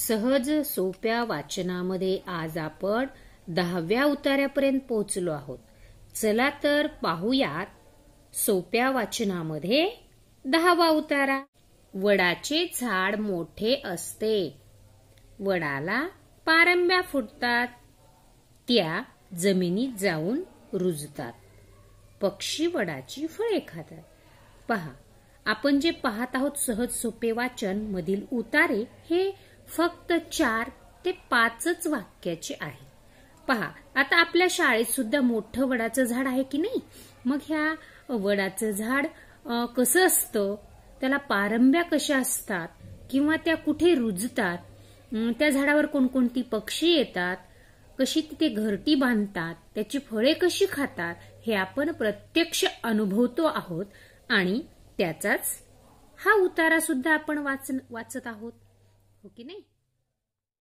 सहज सोप्या वाचनामध्ये आज आपण 10व्या उतार्यापर्यंत पोहोचलो आहोत. चला तर पाहूयात सोप्या वाचनामध्ये 10वा उतारा. वडाचे झाड मोठे असते. वडाला पारंब्या फुटतात. त्या जमिनीत जाऊन रुजतात. पक्षी वडाची फळे खातात. पहा, आपण जे पाहत आहोत सहज सोपे वाचन मधील उतारे हे फक्त 4 ते 5च वाक्याचे आहे. पहा, आता आपल्या शाळेत सुद्धा मोठं वडाचं झाड आहे की नाही. मग ह्या वडाचं झाड कसं असतं, त्याला पारंब्या कशा असतात किंवा त्या कुठे रुजतात, त्या झाडावर कोणकोणती पक्षी येतात, कशी तिथे घरटी बांधतात, त्याची फळे कशी खातात, हे आपण प्रत्यक्ष अनुभवतो आहोत आणि त्याचाच हा उतारा सुद्धा आपण वाचत आहोत, हो की नाही.